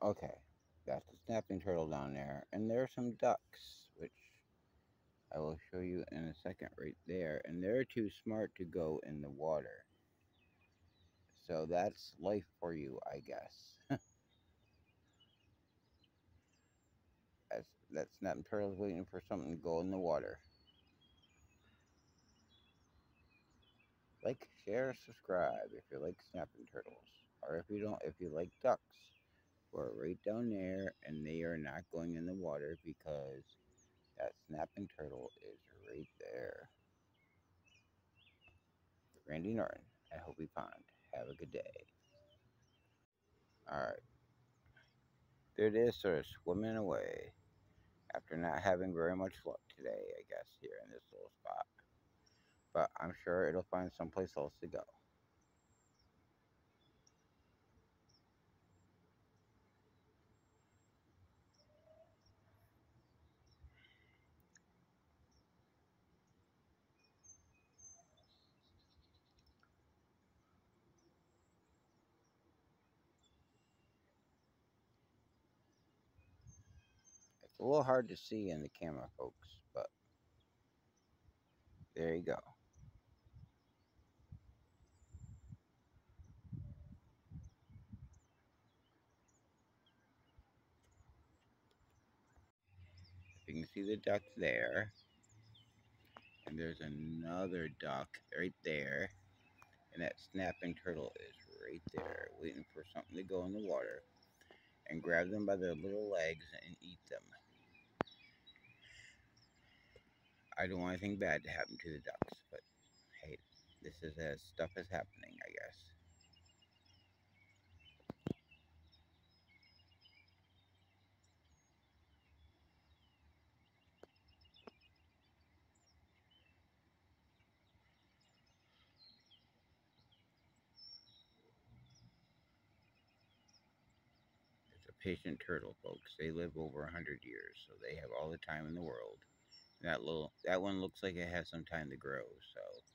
Okay, that's the snapping turtle down there. And there are some ducks, which I will show you in a second right there. And they're too smart to go in the water. So that's life for you, I guess. That snapping turtle's waiting for something to go in the water. Like, share, subscribe if you like snapping turtles. Or if you don't, if you like ducks. We're right down there, and they are not going in the water because that snapping turtle is right there. Randy Norton at Hovey Pond. Have a good day. Alright, there it is, sort of swimming away after not having very much luck today, I guess, here in this little spot. But I'm sure it'll find someplace else to go. It's a little hard to see in the camera, folks, but there you go. You can see the duck there, and there's another duck right there, and that snapping turtle is right there, waiting for something to go in the water and grab them by their little legs and eat them. I don't want anything bad to happen to the ducks, but hey, this is as stuff is happening, I guess. It's a patient turtle, folks. They live over 100 years, so they have all the time in the world. That one looks like it has some time to grow, so